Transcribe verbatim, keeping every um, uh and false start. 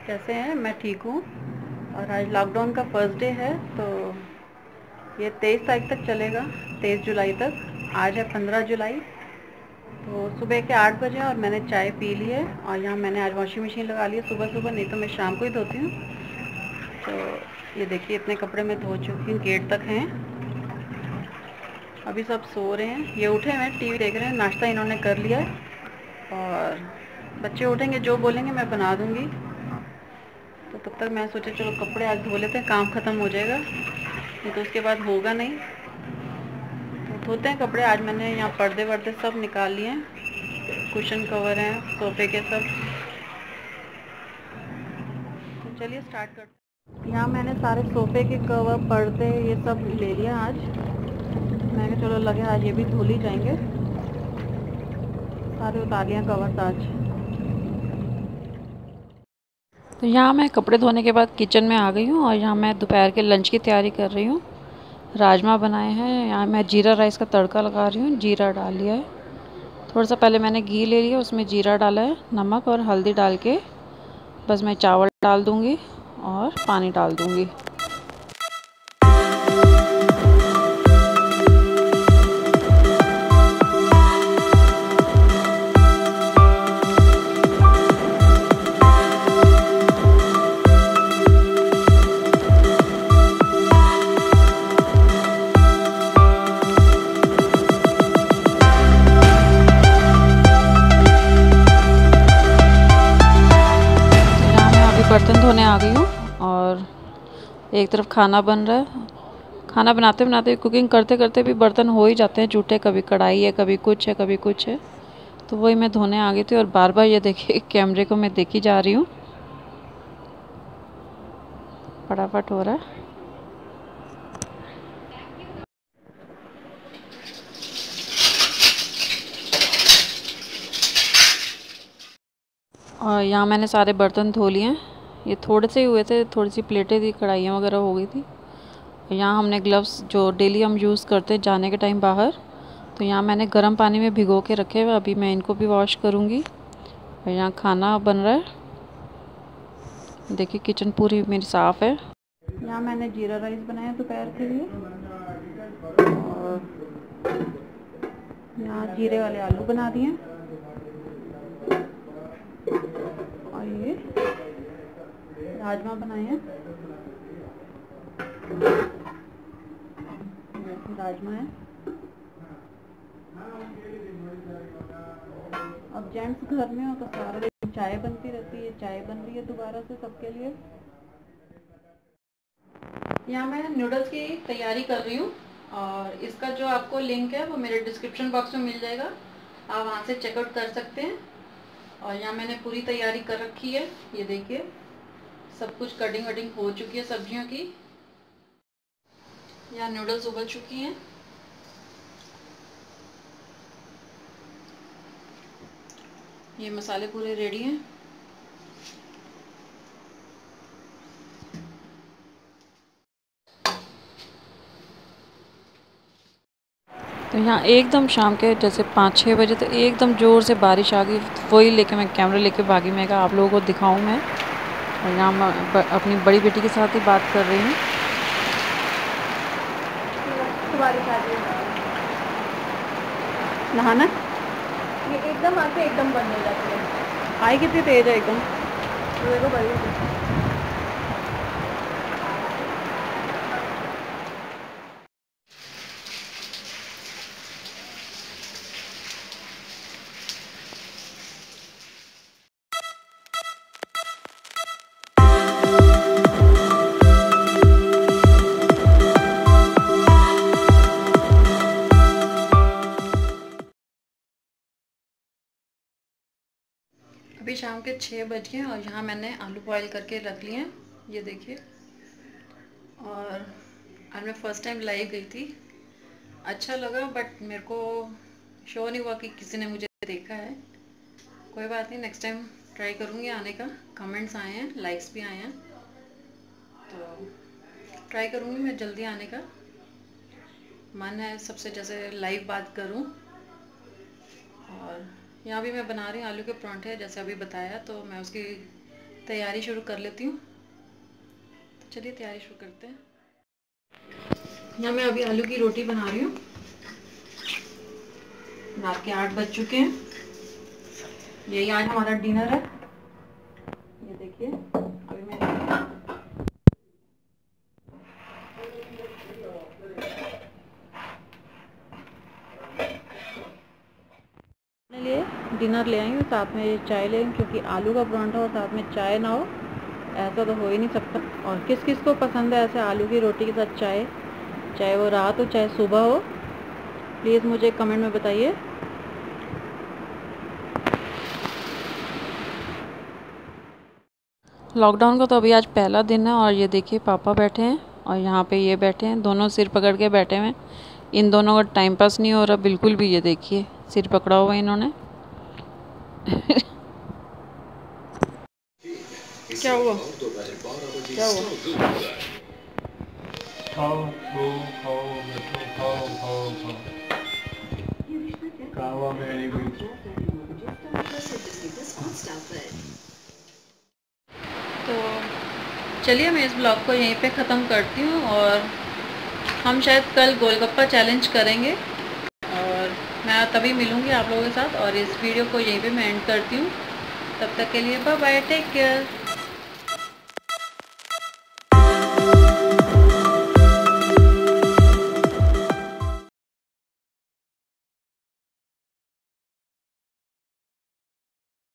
कैसे हैं? मैं ठीक हूँ। और आज लॉकडाउन का फर्स्ट डे है, तो ये तेईस तारीख तक चलेगा, तेईस जुलाई तक। आज है पंद्रह जुलाई। तो सुबह के आठ बजे और मैंने चाय पी ली है। और यहाँ मैंने आज वॉशिंग मशीन लगा ली है सुबह सुबह, नहीं तो मैं शाम को ही धोती हूँ। तो ये देखिए, इतने कपड़े मैं धो चुकी हूँ, गेट तक हैं। अभी सब सो रहे हैं, ये उठे हैं, टीवी देख रहे हैं, नाश्ता इन्होंने कर लिया है। और बच्चे उठेंगे, जो बोलेंगे मैं बना दूँगी। तो तब तक मैं सोचा चलो कपड़े आज धो लेते हैं, काम ख़त्म हो जाएगा, नहीं तो उसके बाद होगा नहीं। तो धोते हैं कपड़े। आज मैंने यहाँ पर्दे वर्दे सब निकाल लिए हैं, कुशन कवर हैं सोफ़े के सब। तो चलिए स्टार्ट करते हैं। यहाँ मैंने सारे सोफ़े के कवर, पर्दे, ये सब ले लिया आज। मैंने चलो लगे आज ये भी धुल ही जाएंगे। सारे उतार लिया कवर्स आज। तो यहाँ मैं कपड़े धोने के बाद किचन में आ गई हूँ और यहाँ मैं दोपहर के लंच की तैयारी कर रही हूँ। राजमा बनाए हैं, यहाँ मैं जीरा राइस का तड़का लगा रही हूँ। जीरा डाल लिया है, थोड़ा सा पहले मैंने घी ले लिया, उसमें जीरा डाला है, नमक और हल्दी डाल के बस मैं चावल डाल दूँगी और पानी डाल दूँगी। बर्तन धोने आ गई हूँ और एक तरफ खाना बन रहा है। खाना बनाते बनाते, कुकिंग करते करते भी बर्तन हो ही जाते हैं जूठे, कभी कढ़ाई है, कभी कुछ है, कभी कुछ है। तो वही मैं धोने आ गई थी और बार बार ये देखिए कैमरे को मैं देखी जा रही हूँ। फटाफट हो रहा है। और यहाँ मैंने सारे बर्तन धो लिए हैं। ये थोड़े से ही हुए थे, थोड़ी सी प्लेटें थी, कढ़ाइयाँ वगैरह हो गई थी। यहाँ हमने ग्लव्स जो डेली हम यूज़ करते हैं जाने के टाइम बाहर, तो यहाँ मैंने गर्म पानी में भिगो के रखे हुए, अभी मैं इनको भी वॉश करूँगी। और यहाँ खाना बन रहा है, देखिए किचन पूरी मेरी साफ़ है। यहाँ मैंने जीरा राइस बनाया दोपहर के लिए, और यहाँ जीरे वाले आलू बना दिए, और ये राजमा बनाए हैं। राजमा है। अब जेंट्स घर में हो तो सारा दिन चाय बनती रहती है, चाय बन रही है दोबारा से सबके लिए। यहाँ मैं नूडल्स की तैयारी कर रही हूँ, और इसका जो आपको लिंक है वो मेरे डिस्क्रिप्शन बॉक्स में मिल जाएगा, आप वहाँ से चेकआउट कर सकते हैं। और यहाँ मैंने पूरी तैयारी कर रखी है, ये देखिए सब कुछ कटिंग वटिंग हो चुकी है सब्जियों की। यहाँ नूडल्स उबल चुकी हैं। ये मसाले पूरे रेडी हैं। तो यहाँ एकदम शाम के जैसे पाँच छः बजे तो एकदम ज़ोर से बारिश आ गई, वही लेके मैं कैमरा लेके भागी। मैं कहा आप लोगों को दिखाऊं मैं। और यहाँ मैं अपनी बड़ी बेटी के साथ ही बात कर रही हूँ। नहाना ये एकदम आके एकदम बंद हो जाती है। आई कितनी तेज है एकदम। देखो बड़ी अभी शाम के छः बज गए और यहाँ मैंने आलू बॉयल करके रख लिए हैं, ये देखिए। और आज मैं फ़र्स्ट टाइम लाइव गई थी, अच्छा लगा, बट मेरे को शो नहीं हुआ कि किसी ने मुझे देखा है। कोई बात नहीं, नेक्स्ट टाइम ट्राई करूँगी आने का। कमेंट्स आए हैं, लाइक्स भी आए हैं, तो ट्राई करूँगी मैं जल्दी आने का। मन है सबसे जैसे लाइव बात करूँ। और यहाँ भी मैं बना रही हूँ आलू के परांठे, जैसे अभी बताया, तो मैं उसकी तैयारी शुरू कर लेती हूँ। तो चलिए तैयारी शुरू करते हैं। यहाँ मैं अभी आलू की रोटी बना रही हूँ। रात के आठ बज चुके हैं। यही आज हमारा डिनर है। ये देखिए अभी मैं अपने लिए डिनर ले आई हूँ, साथ में चाय ले आई, क्योंकि आलू का परांठा और साथ में चाय ना हो ऐसा तो हो ही नहीं सकता। और किस किस को पसंद है ऐसे आलू की रोटी के साथ चाय, चाहे वो रात हो चाहे सुबह हो, प्लीज़ मुझे कमेंट में बताइए। लॉकडाउन का तो अभी आज पहला दिन है और ये देखिए पापा बैठे हैं और यहाँ पे ये बैठे हैं, दोनों सिर पकड़ के बैठे हुए हैं। इन दोनों का टाइम पास नहीं हो रहा बिल्कुल भी। ये देखिए सिर पकड़ा हुआ है इन्होंने। क्या हुआ क्या हुआ? खाओ खाओ खाओ बैठो खाओ खाओ खाओ कावा मेरी भी। तो चलिए मैं इस ब्लॉग को यहीं पे ख़त्म करती हूँ और हम शायद कल गोलगप्पा चैलेंज करेंगे और मैं तभी मिलूँगी आप लोगों के साथ। और इस वीडियो को यहीं पे मैं एंड करती हूँ। तब तक के लिए बाय बाय, टेक केयर।